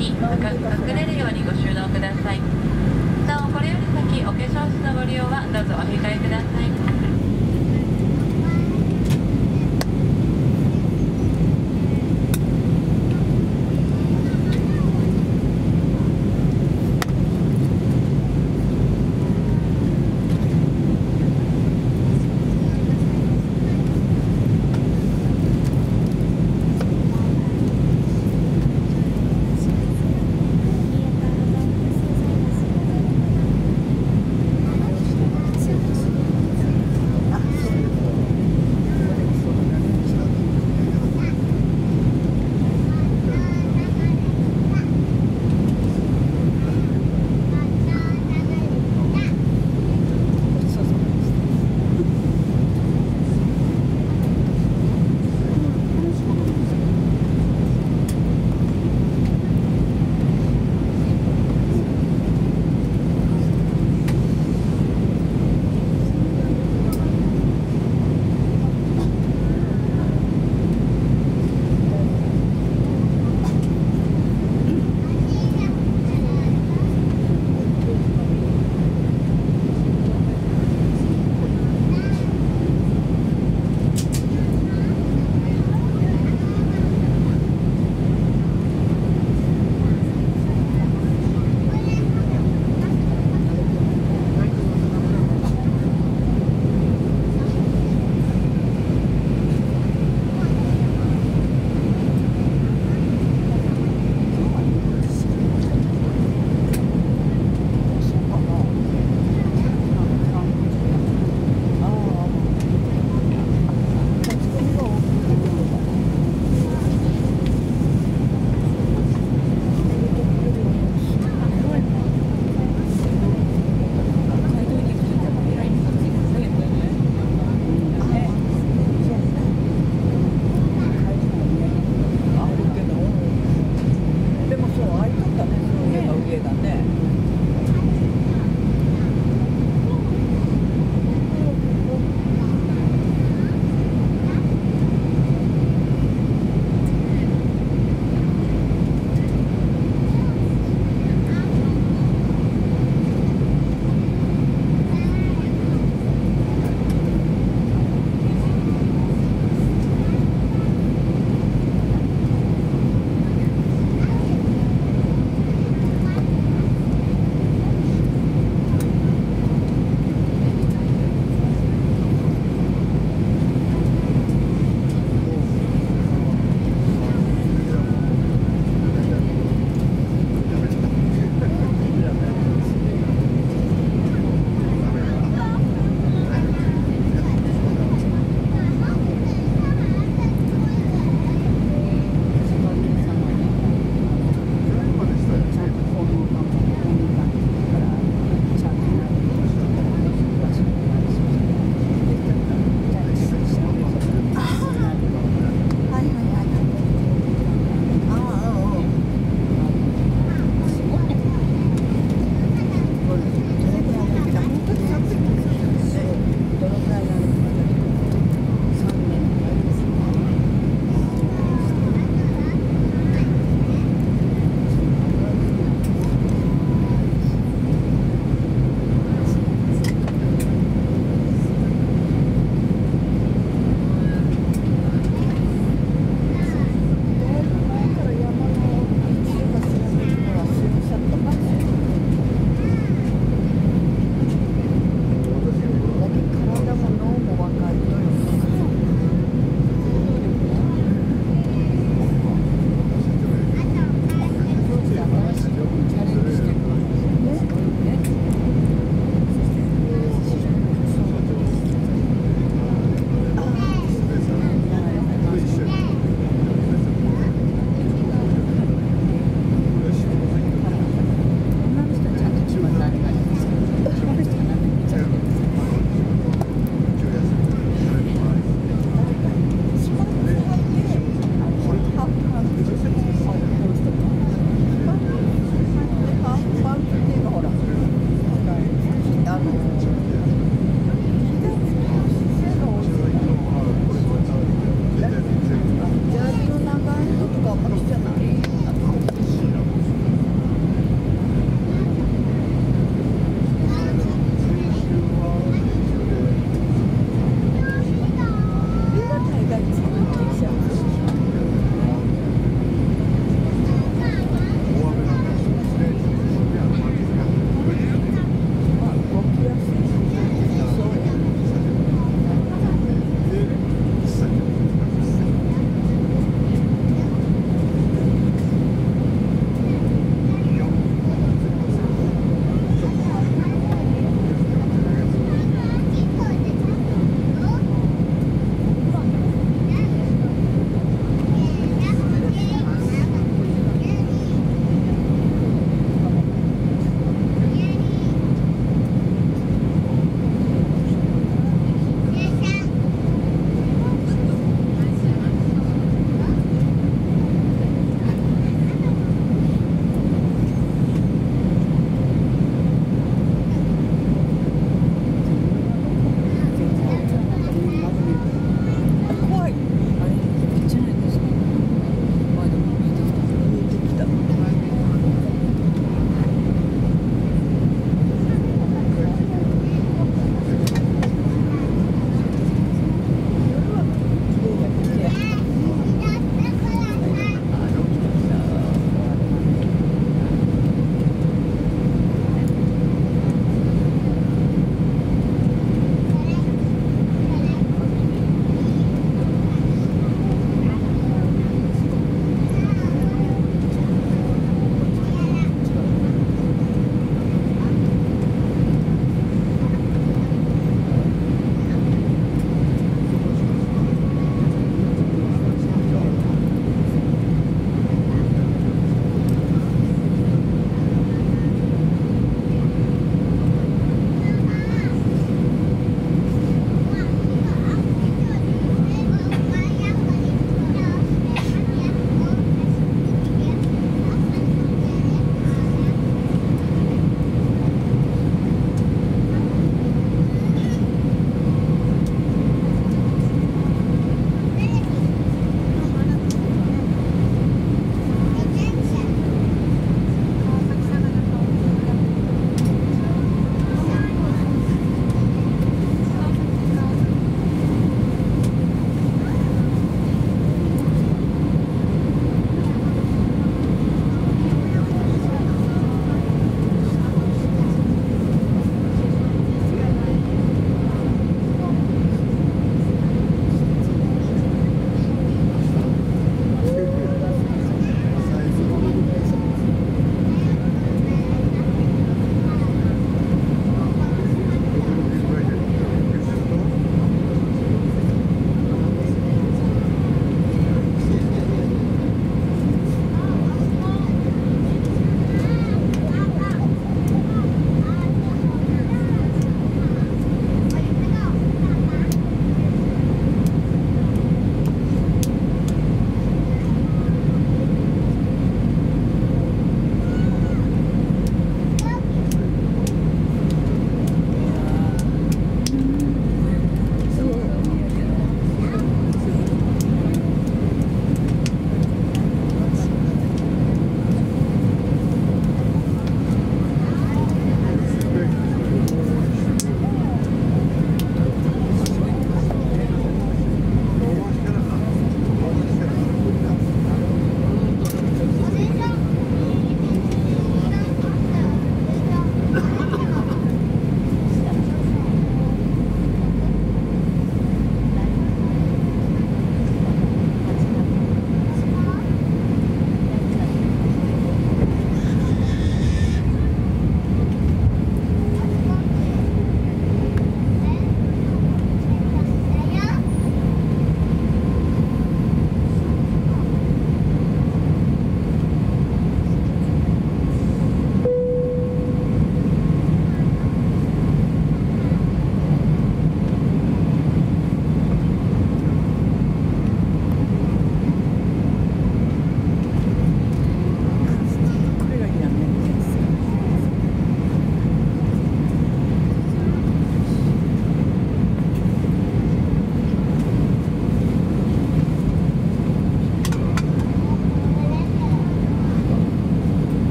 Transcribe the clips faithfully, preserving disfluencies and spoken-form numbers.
に深く隠れるようにご収納ください。なお、これより先お化粧室のご利用はどうぞお控えください。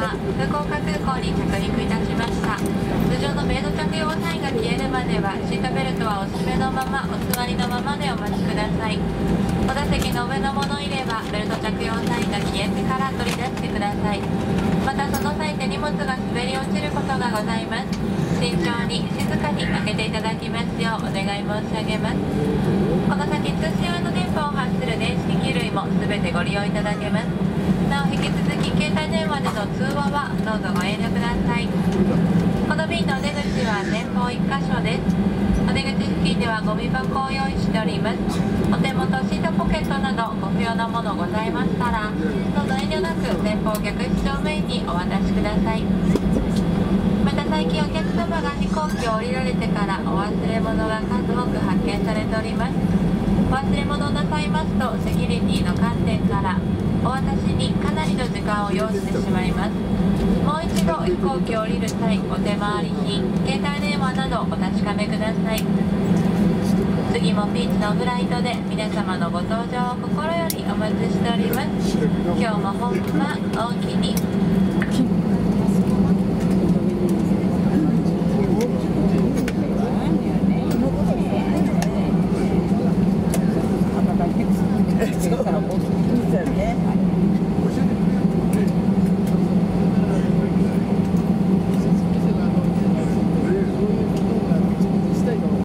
は福岡空港に着陸いたしました。通常のベルト着用サインが消えるまではシートベルトはお締めのままお座りのままでお待ちください。お座席の上の物入れはベルト着用サインが消えてから取り出してください。またその際手荷物が滑り落ちることがございます。慎重に静かに開けていただきますようお願い申し上げます。この先通信用の電波を発する電子機器類も全てご利用いただけます。なお引き続き携帯電話での通話はどうぞご遠慮ください。この便のお出口は前方いっかしょです。お出口付近ではゴミ箱を用意しております。お手元シートポケットなどご不要なものございましたらどうぞ遠慮なく前方客室乗務員にお渡しください。また最近お客様が飛行機を降りられてからお忘れ物が数多く発見されております。お忘れ物をなさいますとセキュリティの観点からお渡しにかなりの時間を要してしまいます。もう一度飛行機を降りる際お手回り品、携帯電話などお確かめください。次もピーチのフライトで皆様のご搭乗を心よりお待ちしております。今日も本番おおきに。